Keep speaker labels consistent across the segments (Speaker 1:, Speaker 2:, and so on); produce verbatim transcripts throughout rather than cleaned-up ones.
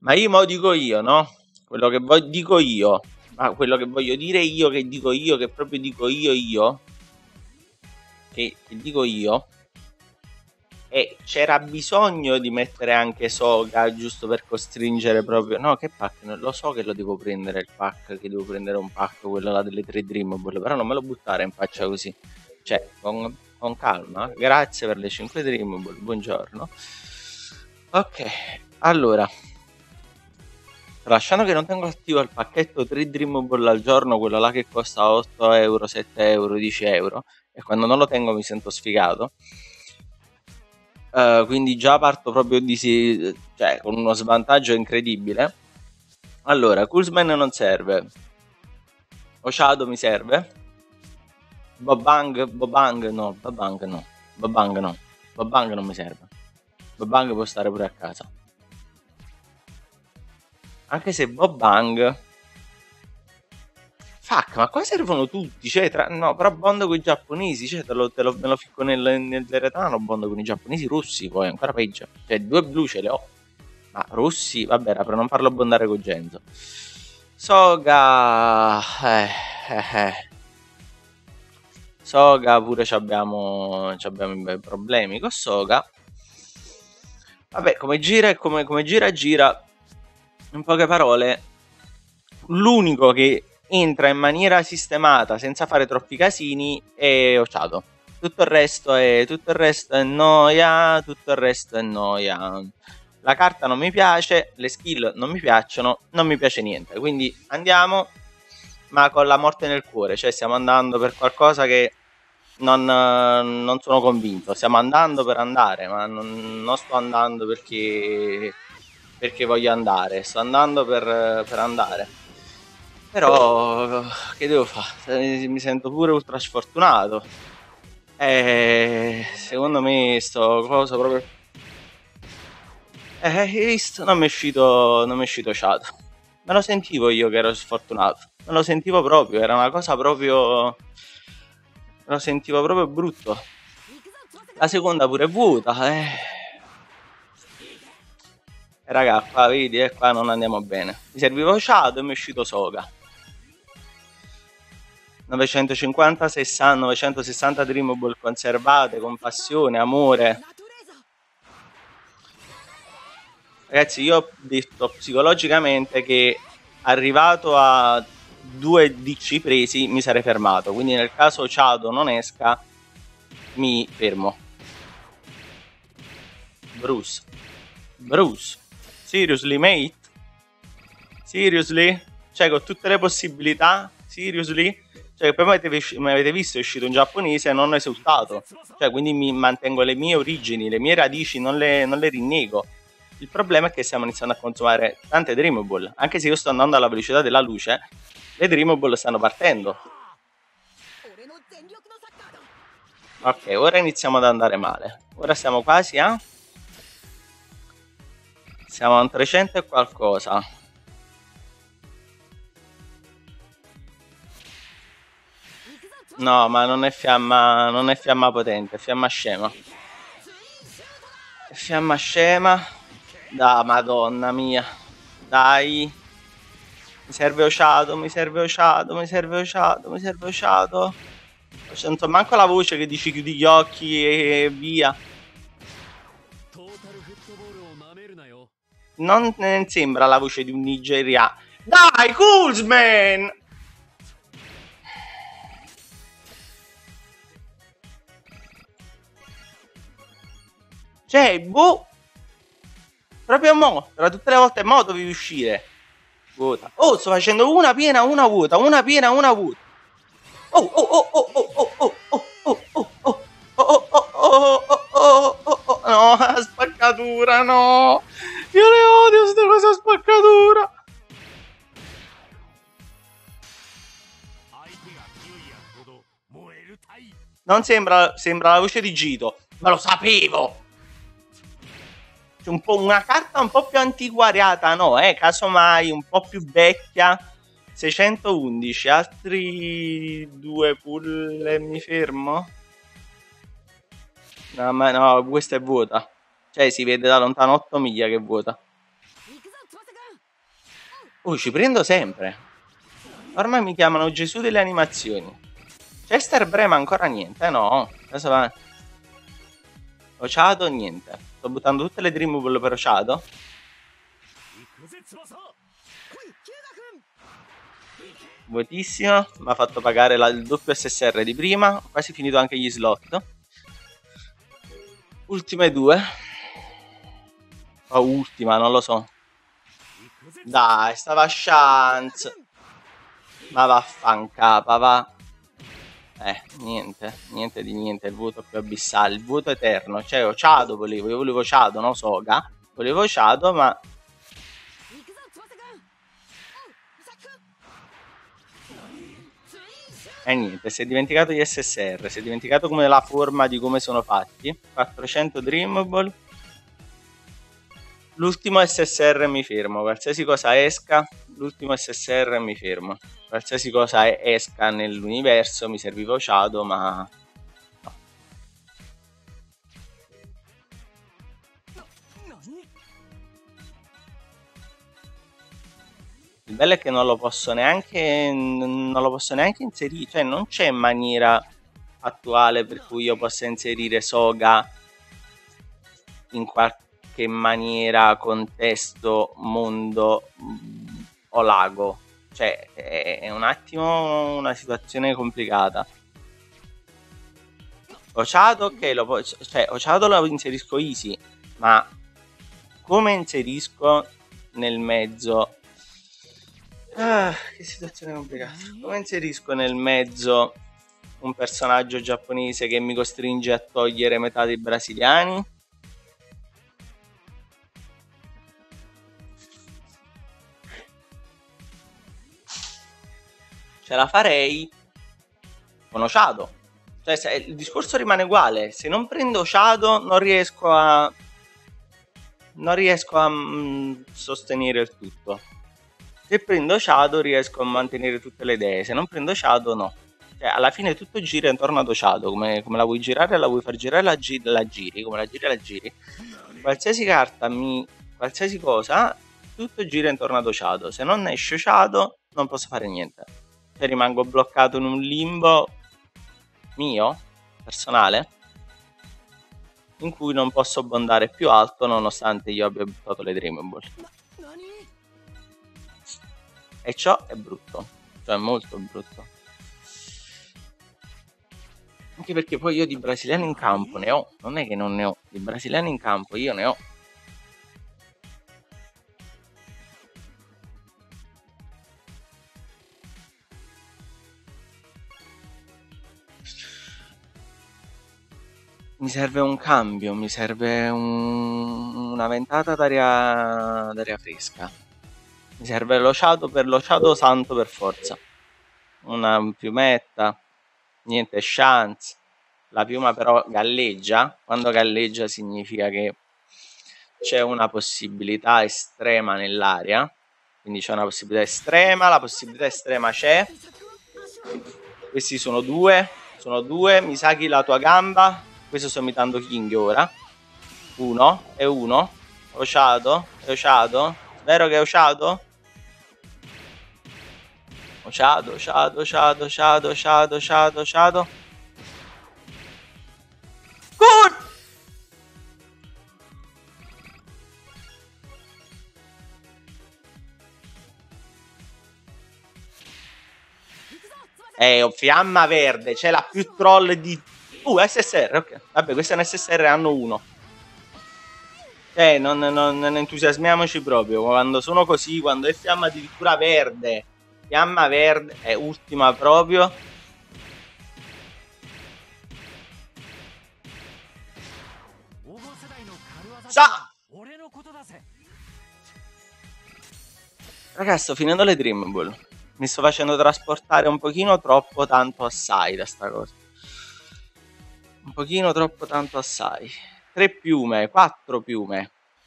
Speaker 1: Ma io mo dico io, no? Quello che voglio, dico io, ma quello che voglio dire io, che dico io, che proprio dico io, io, che, che dico io, e c'era bisogno di mettere anche Soga giusto per costringere proprio. No, che pack? Non lo so che lo devo prendere il pack, che devo prendere un pack, quello là delle tre Dream Ball, però non me lo buttare in faccia così. Cioè, con, con calma. Grazie per le cinque Dream Ball, buongiorno. Ok, allora. Lasciando che non tengo attivo il pacchetto tre Dream Ball al giorno, quello là che costa otto euro, sette euro, dieci euro, e quando non lo tengo mi sento sfigato. Uh, quindi già parto proprio di sì, cioè con uno svantaggio incredibile. Allora, Kuzman non serve, Oshado mi serve, Bobang, Bobang no, Bobang no, Bobang no, Bobang non mi serve, Bobang può stare pure a casa. Anche se Bobang, fuck, ma qua servono tutti, cioè, tra, no, però bondo con i giapponesi, cioè, te lo, te lo, me lo ficco nel, nel retano, bondo con i giapponesi russi, poi ancora peggio, cioè, due blu ce le ho, ma russi, vabbè, era per non farlo bondare con Genzo. Soga, eh, eh, eh. Soga pure abbiamo, abbiamo i bei problemi con Soga. Vabbè, come gira e come, come gira gira, in poche parole, l'unico che entra in maniera sistemata senza fare troppi casini è Oshado. Tutto il resto è tutto il resto è noia, tutto il resto è noia. La carta non mi piace, le skill non mi piacciono, non mi piace niente. Quindi andiamo, ma con la morte nel cuore, cioè stiamo andando per qualcosa che non, non sono convinto. Stiamo andando per andare, ma non, non sto andando perché perché voglio andare, sto andando per, per andare. Però che devo fare? Mi sento pure ultra sfortunato. E secondo me sto cosa proprio. Eh, visto, non mi è uscito. Non mi è uscito Shadow. Me lo sentivo io che ero sfortunato. Me lo sentivo proprio, era una cosa proprio. Me lo sentivo proprio brutto. La seconda pure è vuota, eh. E raga, qua vedi, eh, qua non andiamo bene. Mi serviva Shadow e mi è uscito Soga. novecentocinquanta, sessanta, novecentosessanta Dream Ball conservate con passione, amore. Ragazzi, io ho detto psicologicamente che arrivato a due D C presi mi sarei fermato, quindi nel caso Chado non esca mi fermo. Bruce. Bruce. Seriously, mate? Seriously? Cioè, con tutte le possibilità? Seriously? Cioè, poi mi avete visto, è uscito un giapponese e non ho esultato. Cioè, quindi mi mantengo le mie origini, le mie radici, non le, non le rinnego. Il problema è che stiamo iniziando a consumare tante Dream Ball. Anche se io sto andando alla velocità della luce, le Dream Ball stanno partendo. Ok, ora iniziamo ad andare male. Ora siamo quasi a... Siamo a un trecento e qualcosa. No, ma non è fiamma, non è fiamma potente, è fiamma scema. È fiamma scema. Da madonna mia. Dai. Mi serve Oshado, mi serve Oshado, mi serve Oshado, mi serve Oshado. Non sento manco la voce che dici chiudi gli occhi e via. Non ne sembra la voce di un nigeriano. Dai, Kuzman! Cioè, boh. Proprio mo, tra tutte le volte mo dovevi uscire. Vuota. Oh, sto facendo una piena, una vuota, una piena, una vuota. Oh, oh, oh, oh, oh, oh, oh, oh, oh, oh, oh, oh, oh, oh, oh, oh, oh, no, spaccatura, no. Io le odio queste cose spaccatura. Non sembra, sembra la voce di Gito, ma lo sapevo. C'è un po' una carta un po' più antiquariata, no, eh, casomai un po' più vecchia. seicentoundici, altri due pull e mi fermo. No, ma no, questa è vuota. Cioè si vede da lontano otto miglia che è vuota. Oh, ci prendo sempre. Ormai mi chiamano Gesù delle animazioni. Chester Brema ancora niente, eh no. Adesso va. Ociado, niente. Sto buttando tutte le Dream Ball per Ociado. Vuotissimo. Mi ha fatto pagare la, il doppio S S R di prima. Ho quasi finito anche gli slot. Ultime due. O ultima, non lo so. Dai, stava chance. Ma vaffancapa, va. Eh, niente, niente di niente, il vuoto più abissale, il vuoto eterno. Cioè, Ociado volevo, io volevo Ociado, non Soga. Volevo Ociado, ma... E eh, niente, si è dimenticato gli S S R, si è dimenticato come la forma di come sono fatti. quattrocento Dream Ball. L'ultimo S S R mi fermo, qualsiasi cosa esca, l'ultimo S S R mi fermo. Qualsiasi cosa esca nell'universo mi serviva Ociado, ma... no. Il bello è che non lo posso neanche non lo posso neanche inserire, cioè non c'è maniera attuale per cui io possa inserire Soga in qualche maniera, contesto, mondo o lago. Cioè è un attimo una situazione complicata. Ociado, ok, lo posso, cioè Ociado lo inserisco easy, ma come inserisco nel mezzo... Ah, che situazione complicata. Come inserisco nel mezzo un personaggio giapponese che mi costringe a togliere metà dei brasiliani? Ce la farei con Ociado. Cioè, se, il discorso rimane uguale. Se non prendo Ociado non riesco a... non riesco a mh, sostenere il tutto. Se prendo Ociado riesco a mantenere tutte le idee, se non prendo Ociado no. Cioè, alla fine tutto gira intorno ad Ociado, come, come la vuoi girare, la vuoi far girare, la, gi la giri, come la giri, la giri. Qualsiasi carta mi... qualsiasi cosa, tutto gira intorno ad Ociado. Se non esce Ociado non posso fare niente. Cioè rimango bloccato in un limbo mio, personale, in cui non posso abbondare più alto nonostante io abbia buttato le Dream Ball. E ciò è brutto, cioè molto brutto. Anche perché poi io di brasiliani in campo ne ho, non è che non ne ho, di brasiliani in campo io ne ho. Mi serve un cambio, mi serve un... una ventata d'aria d'aria fresca. Mi serve l'Ociado per l'Ociado santo per forza. Una piumetta, niente chance. La piuma però galleggia. Quando galleggia significa che c'è una possibilità estrema nell'aria. Quindi c'è una possibilità estrema, la possibilità estrema c'è. Questi sono due, sono due. Misaki la tua gamba. Questo sto imitando King ora. Uno, e uno. Ociado, è Ociado. Vero che è Ociado? Ociado, Ociado, Ociado, Ociado, Ociado, Ociado, Ociado. Good! Eh, fiamma verde, c'è la più troll di... Uh, S S R, ok. Vabbè, queste è un S S R hanno uno. Eh, non, non, non entusiasmiamoci proprio. Quando sono così, quando è fiamma addirittura verde, fiamma verde, è ultima proprio. Sa! Ragazzi, sto finendo le Dream Ball. Mi sto facendo trasportare un pochino troppo tanto assai da sta cosa. Un pochino troppo tanto assai. Tre piume, quattro piume.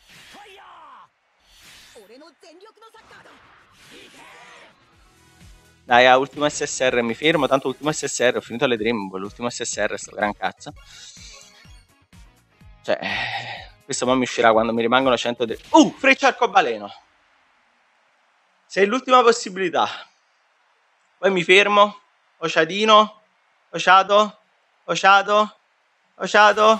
Speaker 1: Dai, a ultimo S S R mi fermo, tanto ultimo S S R, ho finito le Dream Ball, l'ultimo S S R sto gran cazzo. Cioè, questo mo mi uscirà quando mi rimangono cento... Uh, freccia arcobaleno! Sei l'ultima possibilità. Poi mi fermo. Ociadino. Ociato. Ociato. Ociato.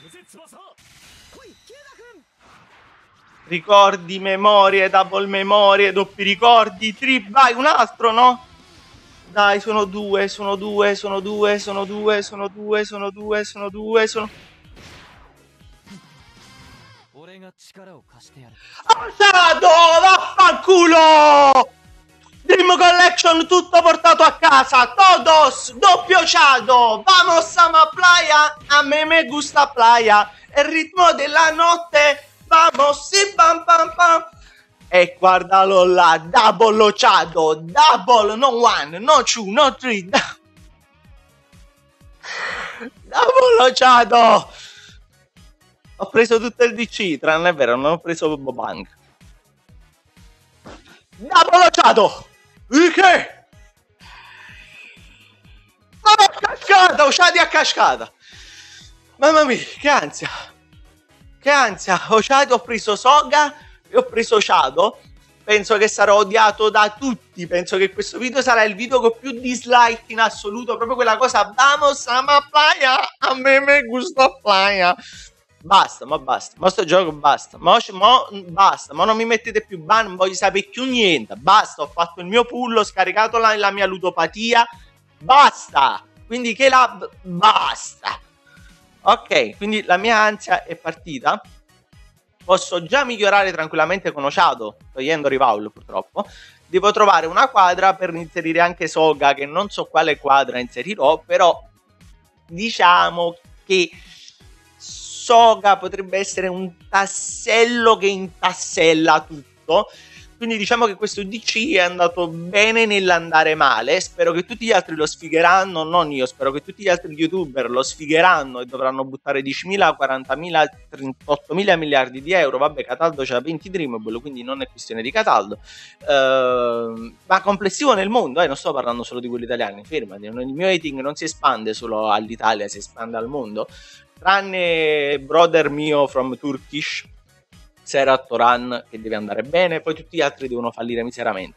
Speaker 1: Ricordi, memorie, double memorie, doppi ricordi, trip, vai, un altro, no? Dai, sono due, sono due, sono due, sono due, sono due, sono due, sono due, sono... Ociato, vaffanculo! Dream Collection tutto portato a casa, todos, doppio Chado, vamos a ma playa, a me me gusta playa, il ritmo della notte, vamos, si pam pam pam. E guardalo là, double Ociato, double, no one, no two, no three, double Ociato. Ho preso tutto il D C, tranne è vero, non ho preso Bobank. Double Ociato! Che? Ma a cascata, Ociati a cascata! Mamma mia, che ansia! Che ansia! Ociato, ho preso Soga e ho preso Ociato. Penso che sarò odiato da tutti. Penso che questo video sarà il video con più dislike in assoluto. Proprio quella cosa, vamos a ma playa, a me me gusta playa. Basta, ma basta, ma sto gioco basta, ma mo, basta, ma non mi mettete più ban, non voglio sapere più niente, basta, ho fatto il mio pull, ho scaricato la, la mia ludopatia, basta, quindi che la... basta. Ok, quindi la mia ansia è partita, posso già migliorare tranquillamente con Ociato, togliendo Rivaul purtroppo, devo trovare una quadra per inserire anche Soga, che non so quale quadra inserirò, però diciamo che... Soga potrebbe essere un tassello che intassella tutto, quindi diciamo che questo D C è andato bene nell'andare male. Spero che tutti gli altri lo sfigheranno, non io, spero che tutti gli altri youtuber lo sfigheranno e dovranno buttare diecimila, quarantamila, trentottomila miliardi di euro. Vabbè, Cataldo c'ha venti Dreamable, quindi non è questione di Cataldo, uh, ma complessivo nel mondo, eh, non sto parlando solo di quelli italiani, fermati, il mio hating non si espande solo all'Italia, si espande al mondo. Tranne brother mio from Turkish, Serhat Toran, che deve andare bene, poi tutti gli altri devono fallire miseramente.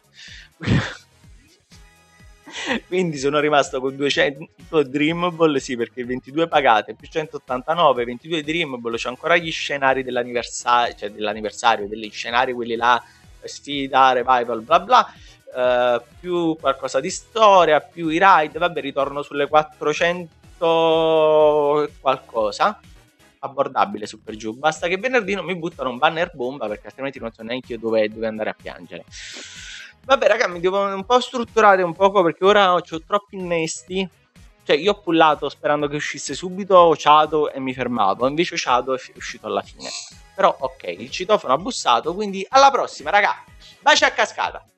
Speaker 1: Quindi sono rimasto con duecento Dreamable, sì, perché ventidue pagate più centottantanove, ventidue Dreamable, c'ho ancora gli scenari dell'anniversario, cioè dell'anniversario, degli scenari quelli là, sfida, revival, bla bla. Uh, più qualcosa di storia, più i raid, vabbè, ritorno sulle quattrocento qualcosa, abbordabile su per giù. Basta che venerdì non mi buttano un banner bomba, perché altrimenti non so neanche io dove, dove andare a piangere. Vabbè raga, mi devo un po' strutturare un poco, perché ora ho troppi innesti. Cioè io ho pullato sperando che uscisse subito Ociato e mi fermavo, invece Ociato è uscito alla fine. Però ok, il citofono ha bussato, quindi alla prossima raga, baci a cascata.